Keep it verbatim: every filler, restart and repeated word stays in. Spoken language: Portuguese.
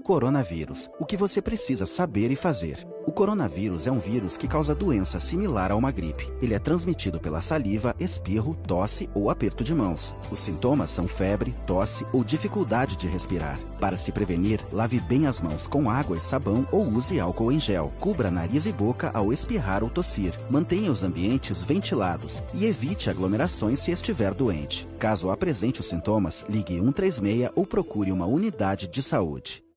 coronavírus. O que você precisa saber e fazer. O coronavírus é um vírus que causa doença similar a uma gripe. Ele é transmitido pela saliva, espirro, tosse ou aperto de mãos. Os sintomas são febre, tosse ou dificuldade de respirar. Para se prevenir, lave bem as mãos com água e sabão ou use álcool em gel. Cubra nariz e boca ao espirrar ou tossir. Mantenha os ambientes ventilados e evite aglomerações se estiver doente. Caso apresente os sintomas, ligue um três seis ou procure uma unidade de saúde.